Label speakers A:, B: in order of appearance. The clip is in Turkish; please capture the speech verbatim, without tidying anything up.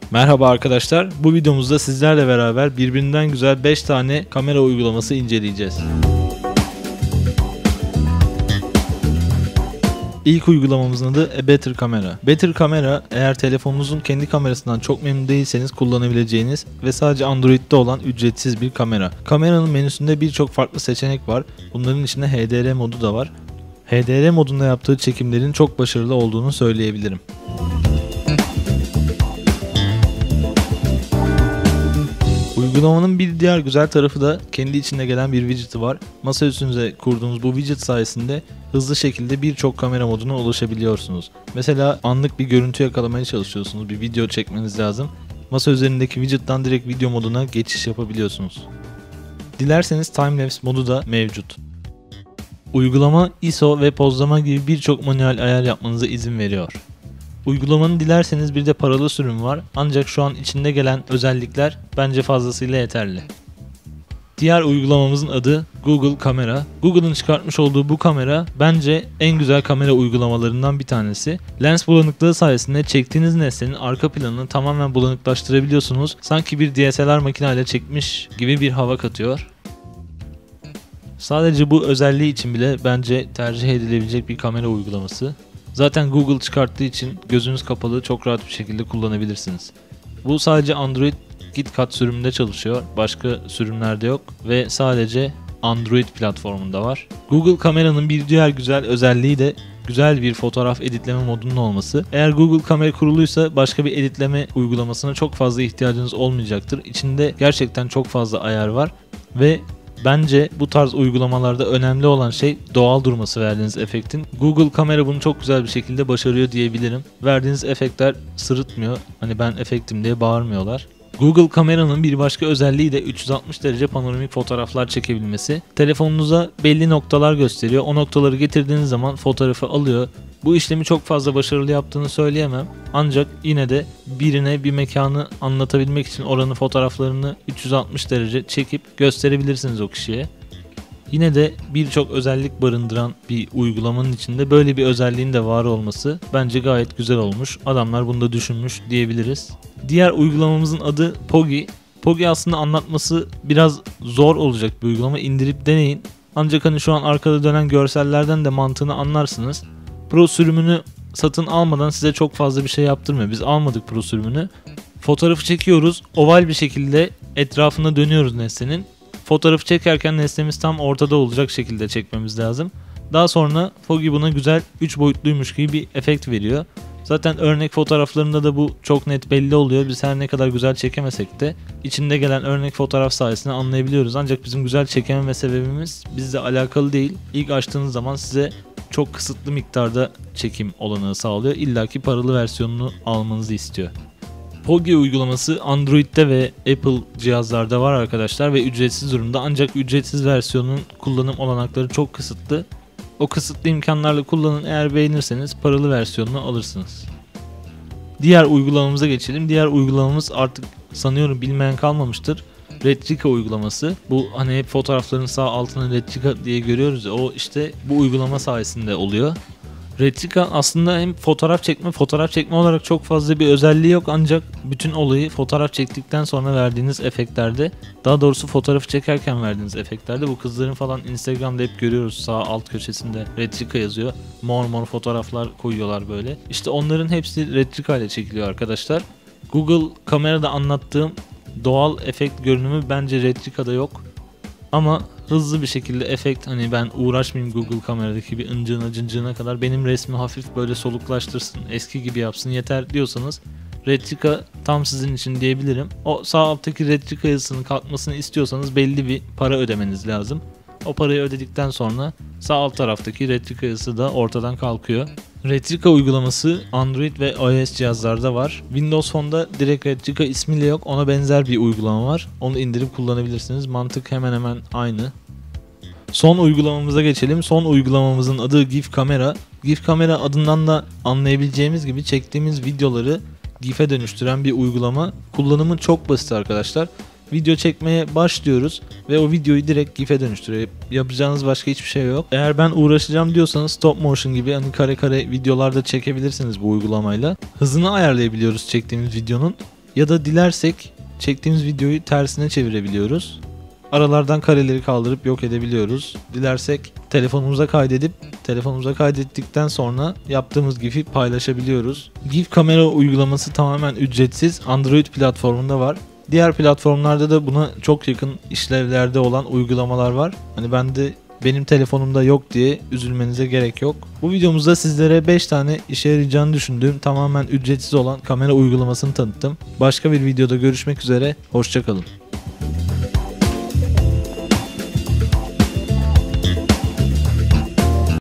A: Merhaba arkadaşlar, bu videomuzda sizlerle beraber birbirinden güzel beş tane kamera uygulaması inceleyeceğiz. İlk uygulamamızın adı A Better Camera. Better Camera, eğer telefonunuzun kendi kamerasından çok memnun değilseniz kullanabileceğiniz ve sadece Android'de olan ücretsiz bir kamera. Kameranın menüsünde birçok farklı seçenek var. Bunların içinde H D R modu da var. H D R modunda yaptığı çekimlerin çok başarılı olduğunu söyleyebilirim. Uygulamanın bir diğer güzel tarafı da kendi içinde gelen bir widget'ı var. Masa üstünüze kurduğunuz bu widget sayesinde hızlı şekilde birçok kamera moduna ulaşabiliyorsunuz. Mesela anlık bir görüntü yakalamaya çalışıyorsunuz, bir video çekmeniz lazım. Masa üzerindeki widget'tan direkt video moduna geçiş yapabiliyorsunuz. Dilerseniz timelapse modu da mevcut. Uygulama I S O ve pozlama gibi birçok manuel ayar yapmanıza izin veriyor. Uygulamanın dilerseniz bir de paralı sürümü var, ancak şu an içinde gelen özellikler bence fazlasıyla yeterli. Diğer uygulamamızın adı Google Kamera. Google'ın çıkartmış olduğu bu kamera bence en güzel kamera uygulamalarından bir tanesi. Lens bulanıklığı sayesinde çektiğiniz nesnenin arka planını tamamen bulanıklaştırabiliyorsunuz. Sanki bir D S L R makineyle çekmiş gibi bir hava katıyor. Sadece bu özelliği için bile bence tercih edilebilecek bir kamera uygulaması. Zaten Google çıkarttığı için gözünüz kapalı çok rahat bir şekilde kullanabilirsiniz. Bu sadece Android KitKat sürümünde çalışıyor. Başka sürümlerde yok ve sadece Android platformunda var. Google kameranın bir diğer güzel özelliği de güzel bir fotoğraf editleme modunun olması. Eğer Google kamera kuruluysa başka bir editleme uygulamasına çok fazla ihtiyacınız olmayacaktır. İçinde gerçekten çok fazla ayar var ve bence bu tarz uygulamalarda önemli olan şey doğal durması verdiğiniz efektin. Google kamera bunu çok güzel bir şekilde başarıyor diyebilirim. Verdiğiniz efektler sırıtmıyor. Hani ben efektim diye bağırmıyorlar. Google kameranın bir başka özelliği de üç yüz altmış derece panoramik fotoğraflar çekebilmesi. Telefonunuza belli noktalar gösteriyor. O noktaları getirdiğiniz zaman fotoğrafı alıyor. Bu işlemi çok fazla başarılı yaptığını söyleyemem. Ancak yine de birine bir mekanı anlatabilmek için oranın fotoğraflarını üç yüz altmış derece çekip gösterebilirsiniz o kişiye. Yine de birçok özellik barındıran bir uygulamanın içinde böyle bir özelliğin de var olması bence gayet güzel olmuş. Adamlar bunu da düşünmüş diyebiliriz. Diğer uygulamamızın adı Pogi. Pogi aslında anlatması biraz zor olacak bir uygulama. İndirip deneyin. Ancak hani şu an arkada dönen görsellerden de mantığını anlarsınız. Pro sürümünü satın almadan size çok fazla bir şey yaptırmıyor. Biz almadık Pro sürümünü. Fotoğrafı çekiyoruz. Oval bir şekilde etrafına dönüyoruz nesnenin. Fotoğrafı çekerken nesnemiz tam ortada olacak şekilde çekmemiz lazım. Daha sonra Pogi buna güzel üç boyutluymuş gibi bir efekt veriyor. Zaten örnek fotoğraflarında da bu çok net belli oluyor. Biz her ne kadar güzel çekemesek de içinde gelen örnek fotoğraf sayesinde anlayabiliyoruz. Ancak bizim güzel çekememe sebebimiz bizle alakalı değil. İlk açtığınız zaman size çok kısıtlı miktarda çekim olanağı sağlıyor. İlla ki paralı versiyonunu almanızı istiyor. Pogi uygulaması Android'de ve Apple cihazlarda var arkadaşlar ve ücretsiz durumda, ancak ücretsiz versiyonun kullanım olanakları çok kısıtlı. O kısıtlı imkanlarla kullanın, eğer beğenirseniz paralı versiyonunu alırsınız. Diğer uygulamamıza geçelim. Diğer uygulamamız artık sanıyorum bilmeyen kalmamıştır. Retrika uygulaması. Bu hani hep fotoğrafların sağ altına Retrika diye görüyoruz ya, o işte bu uygulama sayesinde oluyor. Retrika aslında hem fotoğraf çekme, fotoğraf çekme olarak çok fazla bir özelliği yok, ancak bütün olayı fotoğraf çektikten sonra verdiğiniz efektlerde, daha doğrusu fotoğrafı çekerken verdiğiniz efektlerde. Bu kızların falan Instagram'da hep görüyoruz, sağ alt köşesinde Retrika yazıyor. Mor mor fotoğraflar koyuyorlar böyle. İşte onların hepsi Retrika ile çekiliyor arkadaşlar. Google kamerada anlattığım doğal efekt görünümü bence Retrika'da yok. Ama hızlı bir şekilde efekt, hani ben uğraşmayayım Google kameradaki bir ıncığına cıncığına kadar, benim resmi hafif böyle soluklaştırsın, eski gibi yapsın yeter diyorsanız Retrika tam sizin için diyebilirim. O sağ alttaki Retrika yazısının kalkmasını istiyorsanız belli bir para ödemeniz lazım. O parayı ödedikten sonra sağ alt taraftaki Retrika yazısı da ortadan kalkıyor. Retrika uygulaması Android ve iOS cihazlarda var. Windows Phone'da direkt Retrika ismiyle yok, ona benzer bir uygulama var. Onu indirip kullanabilirsiniz. Mantık hemen hemen aynı. Son uygulamamıza geçelim. Son uygulamamızın adı GIF Kamera. GIF Kamera adından da anlayabileceğimiz gibi çektiğimiz videoları GIF'e dönüştüren bir uygulama. Kullanımı çok basit arkadaşlar. Video çekmeye başlıyoruz ve o videoyu direkt GIF'e dönüştürüyor. Yapacağınız başka hiçbir şey yok. Eğer ben uğraşacağım diyorsanız stop motion gibi hani kare kare videolarda çekebilirsiniz bu uygulamayla. Hızını ayarlayabiliyoruz çektiğimiz videonun. Ya da dilersek çektiğimiz videoyu tersine çevirebiliyoruz. Aralardan kareleri kaldırıp yok edebiliyoruz. Dilersek telefonumuza kaydedip telefonumuza kaydettikten sonra yaptığımız GIF'i paylaşabiliyoruz. GIF kamera uygulaması tamamen ücretsiz. Android platformunda var. Diğer platformlarda da buna çok yakın işlevlerde olan uygulamalar var. Hani ben de benim telefonumda yok diye üzülmenize gerek yok. Bu videomuzda sizlere beş tane işe yarayacağını düşündüğüm tamamen ücretsiz olan kamera uygulamasını tanıttım. Başka bir videoda görüşmek üzere. Hoşça kalın.